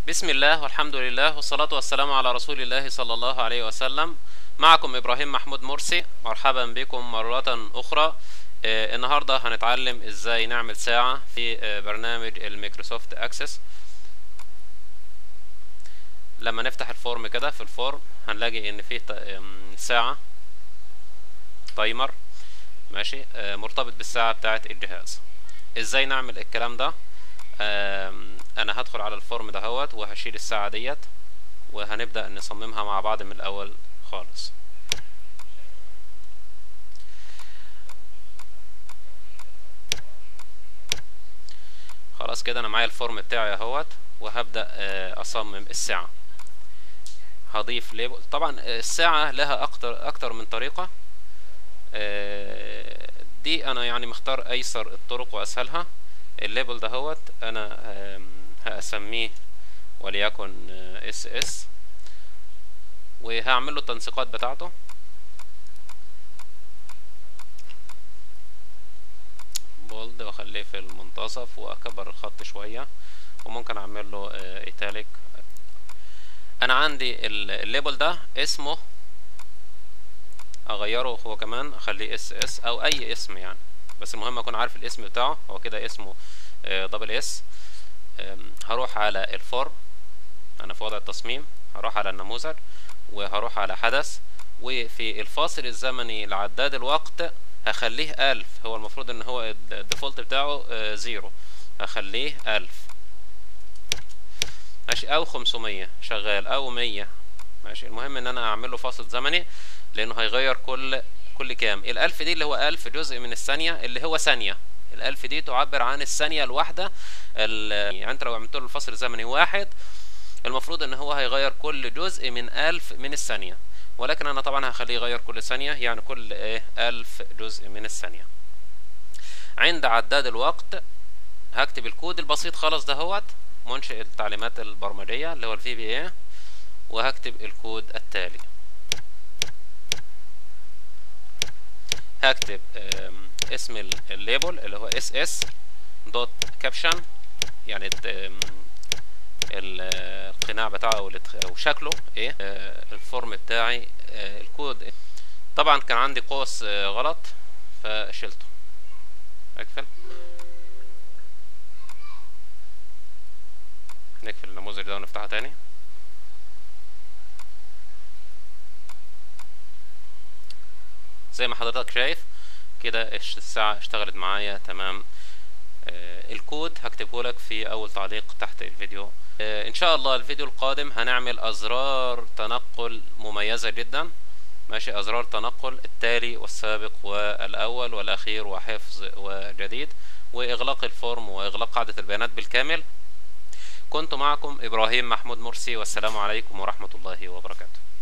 بسم الله والحمد لله والصلاة والسلام على رسول الله صلى الله عليه وسلم. معكم إبراهيم محمود مرسي، مرحبا بكم مرة أخرى. النهاردة هنتعلم إزاي نعمل ساعة في برنامج الميكروسوفت أكسس. لما نفتح الفورم كده، في الفورم هنلاقي إن فيه ساعة تايمر ماشي مرتبط بالساعة بتاعة الجهاز. إزاي نعمل الكلام ده؟ انا هدخل على الفورم دهوت وهشيل الساعة ديت وهنبدأ نصممها مع بعض من الاول خالص. خلاص كده انا معايا الفورم بتاعي اهوت، وهبدأ اصمم الساعة. هضيف ليبل. طبعا الساعة لها اكتر من طريقة، دي انا يعني مختار ايسر الطرق واسهلها. الليبل دهوت انا هسميه وليكن اس اس، وهعمل له التنسيقات بتاعته. بولد واخليه في المنتصف واكبر الخط شويه، وممكن اعمل له ايتاليك. انا عندي الليبل ده اسمه اغيره هو كمان، اخليه اس اس او اي اسم يعني، بس المهم اكون عارف الاسم بتاعه. هو كده اسمه دبل اس. هروح على الفورم، انا في وضع التصميم، هروح على النموذج وهروح على حدث، وفي الفاصل الزمني لعداد الوقت هخليه 1000. هو المفروض ان هو الديفولت بتاعه 0، هخليه 1000 ماشي، او 500 شغال، او 100 ماشي. المهم ان انا اعمل له فاصل زمني، لانه هيغير كل كام. ال1000 دي اللي هو 1000 جزء من الثانية، اللي هو ثانية. ال1000 دي تعبر عن الثانية الواحدة. يعني انت لو عملت له الفصل الزمني 1، المفروض ان هو هيغير كل جزء من 1000 من الثانية، ولكن انا طبعا هخليه يغير كل ثانية، يعني كل 1000 جزء من الثانية. عند عداد الوقت هكتب الكود البسيط خالص دهوت، منشئ التعليمات البرمجية اللي هو الفي بي اي، وهكتب الكود التالي. هكتب اسم الليبل اللي هو اس دوت كابشن، يعني القناع بتاعه او شكله ايه. الفورم بتاعي الكود طبعا كان عندي قوس غلط فشلته. اقفل، نقفل النموذج ده ونفتحه تاني. زي ما حضرتك شايف كده الساعة اشتغلت معايا تمام. الكود هكتبه لك في اول تعليق تحت الفيديو. ان شاء الله الفيديو القادم هنعمل ازرار تنقل مميزة جدا ماشي، ازرار تنقل التالي والسابق والاول والاخير وحفظ وجديد واغلاق الفورم واغلاق قاعدة البيانات بالكامل. كنت معكم ابراهيم محمود مرسي، والسلام عليكم ورحمة الله وبركاته.